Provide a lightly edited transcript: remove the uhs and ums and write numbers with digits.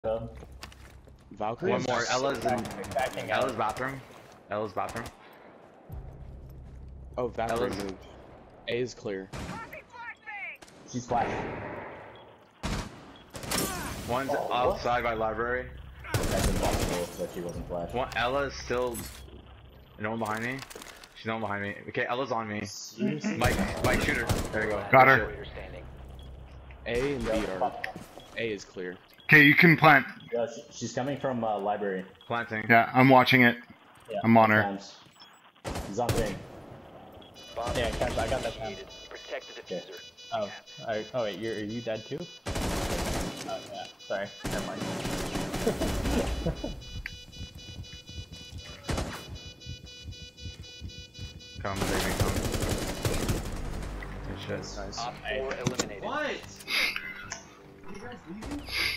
Valkyrie. One more. Ella's in. Backing out. Ella's bathroom. Ella's bathroom. Oh, Valkyrie Ella's- moved. A is clear. She's flashing. One's outside by library. That's impossible that she wasn't flashed. One. Ella's still. No one behind me. She's no one behind me. Okay, Ella's on me. Mike, shoot her. There you go. Got her. A and B are. A is clear. Okay, you can plant. Yeah, she's coming from library. Planting. Yeah, I'm watching it. Yeah, I'm on her. times. He's on ping. Yeah, I got that time. Protect the diffuser. Oh, oh wait, are you dead too? Oh yeah, sorry, never mind. Come, baby, come. Good shit. Nice. Op 4 eliminated. What? You guys leaving?